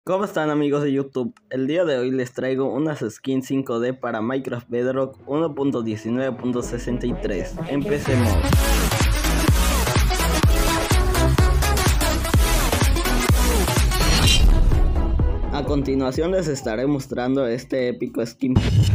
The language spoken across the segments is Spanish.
¿Cómo están amigos de YouTube? El día de hoy les traigo unas skins 5D para Minecraft Bedrock 1.19.63. Empecemos. A continuación les estaré mostrando este épico skin.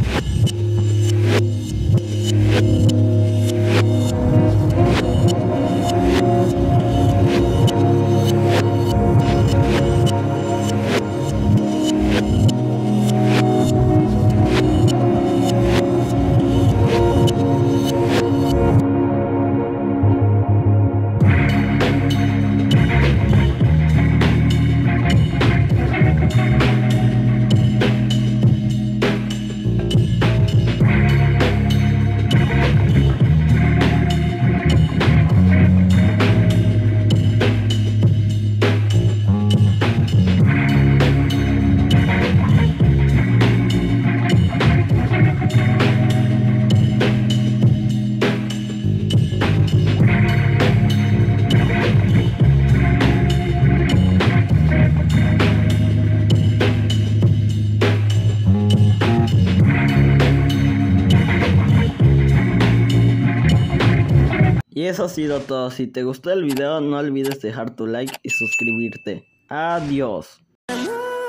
Y eso ha sido todo. Si te gustó el video, no olvides dejar tu like y suscribirte. Adiós.